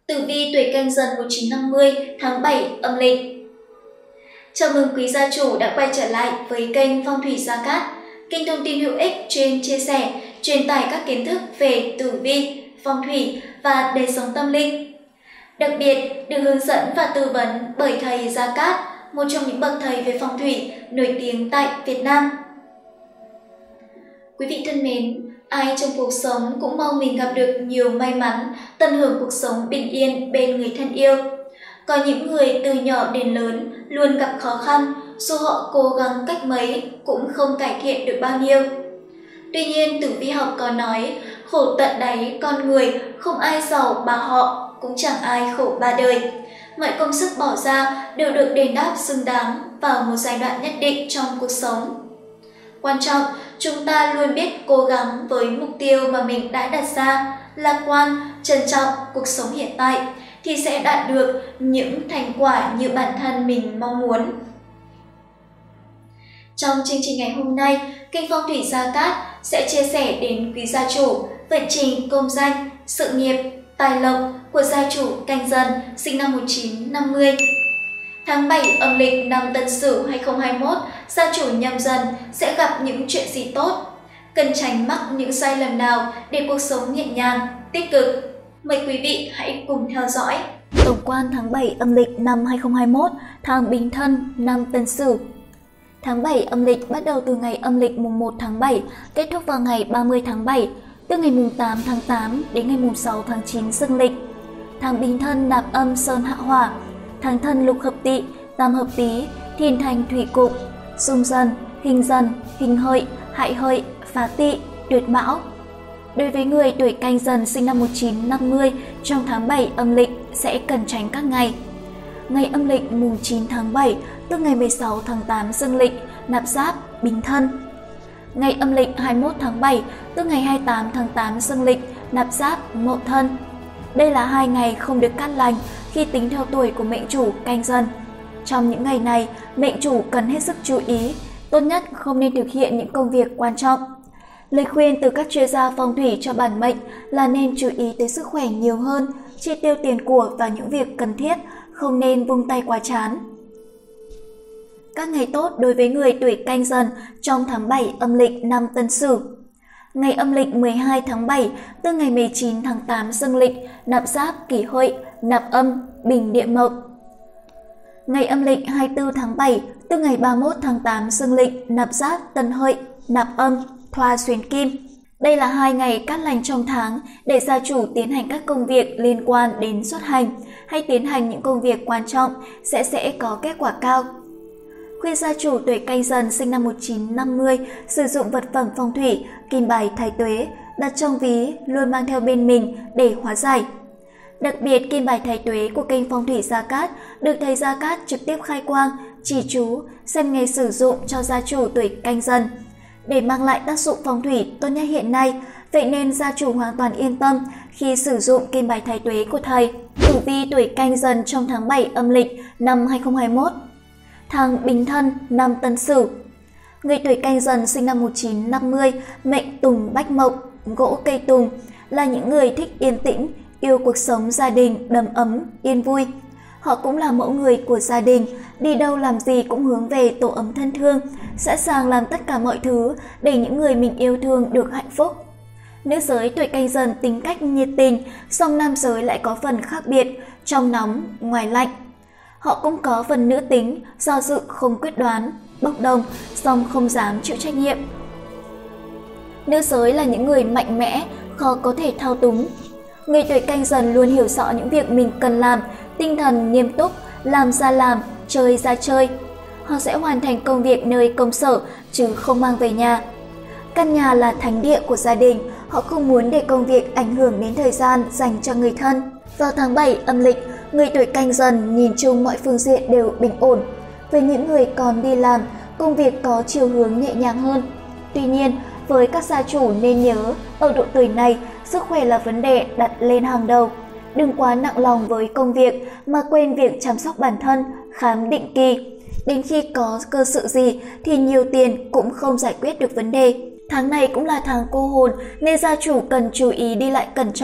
Tử vi tuổi Canh Dần 1950 tháng 7 âm lịch. Chào mừng quý gia chủ đã quay trở lại với kênh Phong thủy Gia Cát, kênh thông tin hữu ích chuyên chia sẻ, truyền tải các kiến thức về tử vi, phong thủy và đời sống tâm linh. Đặc biệt được hướng dẫn và tư vấn bởi thầy Gia Cát, một trong những bậc thầy về phong thủy nổi tiếng tại Việt Nam. Quý vị thân mến, ai trong cuộc sống cũng mong mình gặp được nhiều may mắn, tận hưởng cuộc sống bình yên bên người thân yêu. Có những người từ nhỏ đến lớn luôn gặp khó khăn, dù họ cố gắng cách mấy cũng không cải thiện được bao nhiêu. Tuy nhiên, tử vi học có nói, khổ tận đáy con người, không ai giàu bà họ, cũng chẳng ai khổ ba đời. Mọi công sức bỏ ra đều được đền đáp xứng đáng vào một giai đoạn nhất định trong cuộc sống. Quan trọng, chúng ta luôn biết cố gắng với mục tiêu mà mình đã đặt ra, lạc quan, trân trọng cuộc sống hiện tại, thì sẽ đạt được những thành quả như bản thân mình mong muốn. Trong chương trình ngày hôm nay, kênh Phong thủy Gia Cát sẽ chia sẻ đến quý gia chủ vận trình công danh, sự nghiệp, tài lộc của gia chủ Canh Dần sinh năm 1950. Tháng 7 âm lịch năm Tân Sửu 2021, gia chủ nhâm dần sẽ gặp những chuyện gì tốt? Cần tránh mắc những sai lầm nào để cuộc sống nhẹ nhàng, tích cực? Mời quý vị hãy cùng theo dõi. Tổng quan tháng 7 âm lịch năm 2021, tháng Bính Thân năm Tân Sửu. Tháng 7 âm lịch bắt đầu từ ngày âm lịch mùng 1 tháng 7, kết thúc vào ngày 30 tháng 7, từ ngày mùng 8 tháng 8 đến ngày mùng 6 tháng 9 dương lịch. Tháng Bính Thân nạp âm Sơn Hạ Hỏa, tháng Thân lục hợp Tỵ, tam hợp Tý, thiên thành thủy cục, xung dần, hình hợi, hại hợi, phá Tỵ, tuyệt Mão. Đối với người tuổi Canh Dần sinh năm 1950, trong tháng 7 âm lịch sẽ cần tránh các ngày. Ngày âm lịch mùng 9 tháng 7, tức ngày 16 tháng 8 dương lịch, nạp giáp, Bính Thân. Ngày âm lịch 21 tháng 7, tức ngày 28 tháng 8 dương lịch, nạp giáp, Mậu Thân. Đây là 2 ngày không được cát lành khi tính theo tuổi của mệnh chủ Canh Dần. Trong những ngày này, mệnh chủ cần hết sức chú ý, tốt nhất không nên thực hiện những công việc quan trọng. Lời khuyên từ các chuyên gia phong thủy cho bản mệnh là nên chú ý tới sức khỏe nhiều hơn, chi tiêu tiền của vào những việc cần thiết, không nên vung tay quá chán. Các ngày tốt đối với người tuổi Canh Dần trong tháng 7 âm lịch năm Tân Sửu. Ngày âm lịch 12 tháng 7, tức ngày 19 tháng 8 dương lịch, nạp giáp, Kỷ Hợi, nạp âm, Bình Địa Mộc. Ngày âm lịch 24 tháng 7, tức ngày 31 tháng 8 dương lịch, nạp giáp, Tân Hợi, nạp âm, Thoa Xuyến Kim. Đây là 2 ngày cát lành trong tháng để gia chủ tiến hành các công việc liên quan đến xuất hành hay tiến hành những công việc quan trọng sẽ có kết quả cao. Khuyên gia chủ tuổi Canh Dần sinh năm 1950 sử dụng vật phẩm phong thủy, kim bài thái tuế, đặt trong ví, luôn mang theo bên mình để hóa giải. Đặc biệt, kim bài thái tuế của kênh Phong thủy Gia Cát được thầy Gia Cát trực tiếp khai quang, chỉ chú, xem ngày sử dụng cho gia chủ tuổi Canh Dần. Để mang lại tác dụng phong thủy tốt nhất hiện nay, vậy nên gia chủ hoàn toàn yên tâm khi sử dụng kim bài thái tuế của thầy. Tử vi tuổi Canh Dần trong tháng 7 âm lịch năm 2021. Tháng Bính Thân năm Tân Sửu. Người tuổi Canh Dần sinh năm 1950, mệnh Tùng Bách Mộc, gỗ cây tùng, là những người thích yên tĩnh, yêu cuộc sống gia đình đầm ấm, yên vui. Họ cũng là mẫu người của gia đình, đi đâu làm gì cũng hướng về tổ ấm thân thương, sẵn sàng làm tất cả mọi thứ để những người mình yêu thương được hạnh phúc. Nữ giới tuổi Canh Dần tính cách nhiệt tình, song nam giới lại có phần khác biệt, trong nóng, ngoài lạnh. Họ cũng có phần nữ tính, do dự không quyết đoán, bốc đồng, song không dám chịu trách nhiệm. Nữ giới là những người mạnh mẽ, khó có thể thao túng. Người tuổi Canh Dần luôn hiểu rõ những việc mình cần làm, tinh thần nghiêm túc, làm ra làm, chơi ra chơi. Họ sẽ hoàn thành công việc nơi công sở chứ không mang về nhà. Căn nhà là thánh địa của gia đình, họ không muốn để công việc ảnh hưởng đến thời gian dành cho người thân. Vào tháng 7 âm lịch, người tuổi Canh Dần nhìn chung mọi phương diện đều bình ổn. Với những người còn đi làm, công việc có chiều hướng nhẹ nhàng hơn. Tuy nhiên, với các gia chủ nên nhớ, ở độ tuổi này, sức khỏe là vấn đề đặt lên hàng đầu. Đừng quá nặng lòng với công việc mà quên việc chăm sóc bản thân, khám định kỳ. Đến khi có cơ sự gì thì nhiều tiền cũng không giải quyết được vấn đề. Tháng này cũng là tháng cô hồn nên gia chủ cần chú ý đi lại cẩn trọng,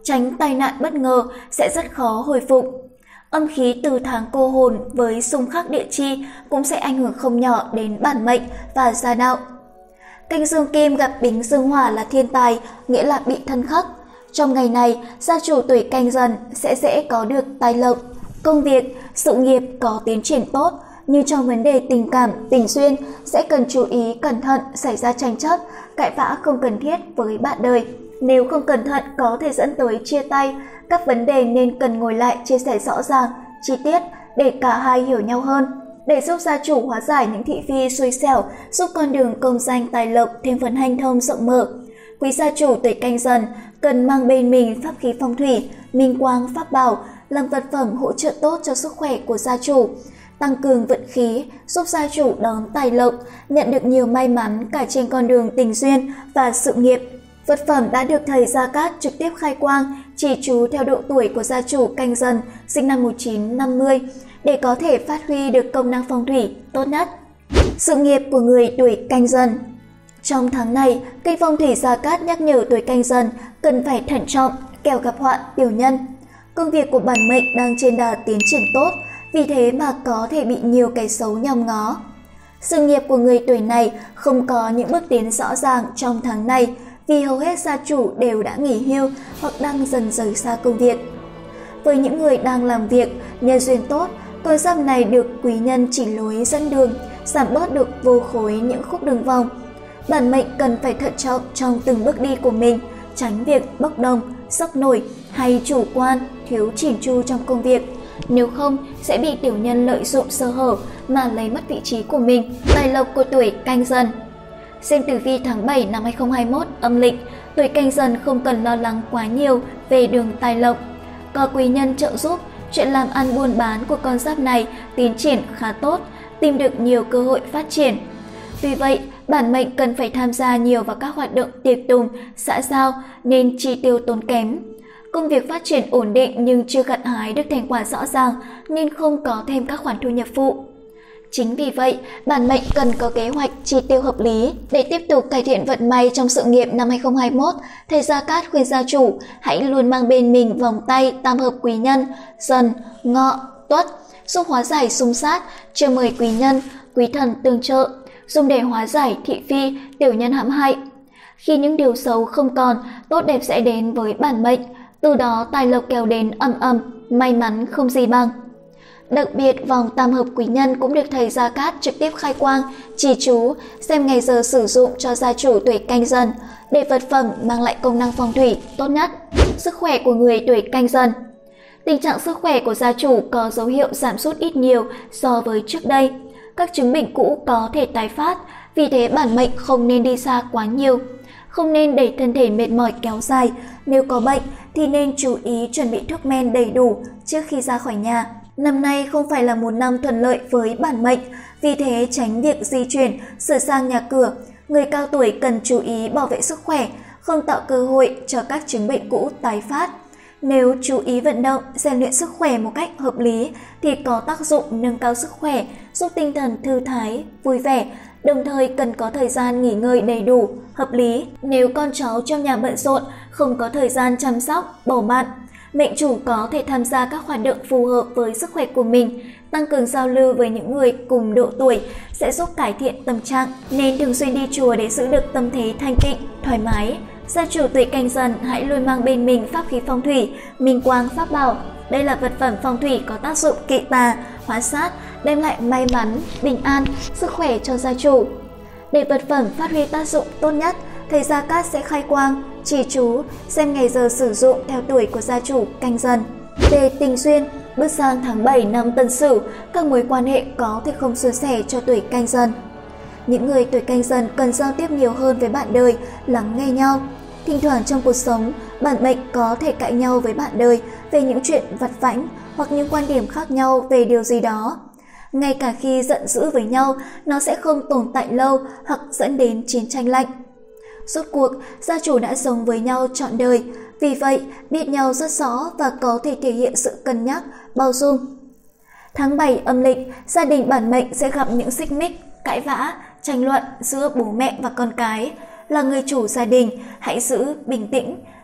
tránh tai nạn bất ngờ sẽ rất khó hồi phục. Âm khí từ tháng cô hồn với xung khắc địa chi cũng sẽ ảnh hưởng không nhỏ đến bản mệnh và gia đạo. Canh dương kim gặp bính dương hỏa là thiên tài, nghĩa là bị thân khắc. Trong ngày này, gia chủ tuổi Canh Dần sẽ dễ có được tài lộc, công việc, sự nghiệp có tiến triển tốt, nhưng trong vấn đề tình cảm, tình duyên sẽ cần chú ý cẩn thận xảy ra tranh chấp, cãi vã không cần thiết với bạn đời. Nếu không cẩn thận có thể dẫn tới chia tay, các vấn đề nên cần ngồi lại chia sẻ rõ ràng, chi tiết để cả hai hiểu nhau hơn. Để giúp gia chủ hóa giải những thị phi xui xẻo, giúp con đường công danh tài lộc thêm phần hanh thông rộng mở, quý gia chủ tuổi Canh Dần cần mang bên mình pháp khí phong thủy, minh quang pháp bảo làm vật phẩm hỗ trợ tốt cho sức khỏe của gia chủ, tăng cường vận khí, giúp gia chủ đón tài lộc, nhận được nhiều may mắn cả trên con đường tình duyên và sự nghiệp. Vật phẩm đã được thầy Gia Cát trực tiếp khai quang, chỉ chú theo độ tuổi của gia chủ Canh Dần, sinh năm 1950, để có thể phát huy được công năng phong thủy tốt nhất. Sự nghiệp của người tuổi Canh Dần. Trong tháng này, kênh phong thủy Gia Cát nhắc nhở tuổi Canh Dần cần phải thận trọng, kẻo gặp họa tiểu nhân. Công việc của bản mệnh đang trên đà tiến triển tốt, vì thế mà có thể bị nhiều kẻ xấu nhòm ngó. Sự nghiệp của người tuổi này không có những bước tiến rõ ràng trong tháng này, vì hầu hết gia chủ đều đã nghỉ hưu hoặc đang dần rời xa công việc. Với những người đang làm việc, nhân duyên tốt, con giáp này được quý nhân chỉ lối dẫn đường, giảm bớt được vô khối những khúc đường vòng. Bản mệnh cần phải thận trọng trong từng bước đi của mình, tránh việc bốc đồng, sốc nổi hay chủ quan, thiếu chỉn chu trong công việc. Nếu không, sẽ bị tiểu nhân lợi dụng sơ hở mà lấy mất vị trí của mình. Tài lộc của tuổi Canh Dần. Xem tử vi tháng 7 năm 2021 âm lịch, tuổi Canh Dần không cần lo lắng quá nhiều về đường tài lộc. Có quý nhân trợ giúp, chuyện làm ăn buôn bán của con giáp này tiến triển khá tốt, tìm được nhiều cơ hội phát triển. Tuy vậy, bản mệnh cần phải tham gia nhiều vào các hoạt động tiệc tùng, xã giao nên chi tiêu tốn kém. Công việc phát triển ổn định nhưng chưa gặt hái được thành quả rõ ràng nên không có thêm các khoản thu nhập phụ. Chính vì vậy, bản mệnh cần có kế hoạch chi tiêu hợp lý để tiếp tục cải thiện vận may trong sự nghiệp năm 2021. Thầy Gia Cát khuyên gia chủ hãy luôn mang bên mình vòng tay tam hợp quý nhân Dần, Ngọ, Tuất, giúp hóa giải xung sát, chiêu mời quý nhân, quý thần tương trợ, dùng để hóa giải thị phi, tiểu nhân hãm hại. Khi những điều xấu không còn, tốt đẹp sẽ đến với bản mệnh, từ đó tài lộc kéo đến ầm ầm, may mắn không gì bằng. Đặc biệt, vòng tam hợp quý nhân cũng được thầy Gia Cát trực tiếp khai quang, chỉ chú, xem ngày giờ sử dụng cho gia chủ tuổi Canh Dần để vật phẩm mang lại công năng phong thủy tốt nhất. Sức khỏe của người tuổi Canh Dần. Tình trạng sức khỏe của gia chủ có dấu hiệu giảm sút ít nhiều so với trước đây. Các chứng bệnh cũ có thể tái phát, vì thế bản mệnh không nên đi xa quá nhiều. Không nên để thân thể mệt mỏi kéo dài, nếu có bệnh thì nên chú ý chuẩn bị thuốc men đầy đủ trước khi ra khỏi nhà. Năm nay không phải là một năm thuận lợi với bản mệnh, vì thế tránh việc di chuyển, sửa sang nhà cửa. Người cao tuổi cần chú ý bảo vệ sức khỏe, không tạo cơ hội cho các chứng bệnh cũ tái phát. Nếu chú ý vận động, rèn luyện sức khỏe một cách hợp lý thì có tác dụng nâng cao sức khỏe, giúp tinh thần thư thái, vui vẻ, đồng thời cần có thời gian nghỉ ngơi đầy đủ, hợp lý. Nếu con cháu trong nhà bận rộn, không có thời gian chăm sóc, bầu bạn, mệnh chủ có thể tham gia các hoạt động phù hợp với sức khỏe của mình, tăng cường giao lưu với những người cùng độ tuổi sẽ giúp cải thiện tâm trạng, nên thường xuyên đi chùa để giữ được tâm thế thanh tịnh, thoải mái. Gia chủ tuổi Canh Dần hãy luôn mang bên mình pháp khí phong thủy, minh quang pháp bảo. Đây là vật phẩm phong thủy có tác dụng kỵ tà, hóa sát, đem lại may mắn, bình an, sức khỏe cho gia chủ. Để vật phẩm phát huy tác dụng tốt nhất, thầy Gia Cát sẽ khai quang, chỉ chú, xem ngày giờ sử dụng theo tuổi của gia chủ Canh Dần. Về tình duyên, bước sang tháng 7 năm Tân Sửu, các mối quan hệ có thể không suôn sẻ cho tuổi Canh Dần. Những người tuổi Canh Dần cần giao tiếp nhiều hơn với bạn đời, lắng nghe nhau. Thỉnh thoảng trong cuộc sống, bản mệnh có thể cãi nhau với bạn đời về những chuyện vặt vãnh hoặc những quan điểm khác nhau về điều gì đó. Ngay cả khi giận dữ với nhau, nó sẽ không tồn tại lâu hoặc dẫn đến chiến tranh lạnh. Rốt cuộc, gia chủ đã sống với nhau trọn đời, vì vậy biết nhau rất rõ và có thể thể hiện sự cân nhắc, bao dung. Tháng 7 âm lịch, gia đình bản mệnh sẽ gặp những xích mích, cãi vã, tranh luận giữa bố mẹ và con cái. Là người chủ gia đình, hãy giữ bình tĩnh,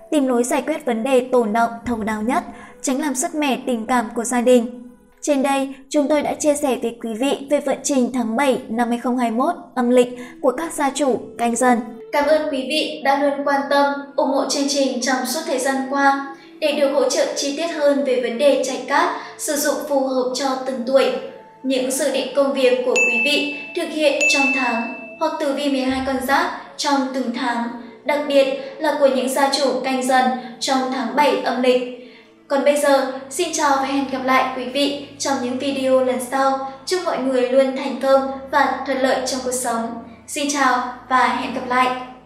tìm lối giải quyết vấn đề tồn đọng thấu đáo nhất, tránh làm sứt mẻ tình cảm của gia đình. Trên đây, chúng tôi đã chia sẻ với quý vị về vận trình tháng 7 năm 2021 âm lịch của các gia chủ Canh Dần. Cảm ơn quý vị đã luôn quan tâm, ủng hộ chương trình trong suốt thời gian qua. Để được hỗ trợ chi tiết hơn về vấn đề chạy cát, sử dụng phù hợp cho từng tuổi, những dự định công việc của quý vị thực hiện trong tháng hoặc tử vi 12 con giáp trong từng tháng, đặc biệt là của những gia chủ Canh Dần trong tháng 7 âm lịch. Còn bây giờ, xin chào và hẹn gặp lại quý vị trong những video lần sau. Chúc mọi người luôn thành công và thuận lợi trong cuộc sống. Xin chào và hẹn gặp lại!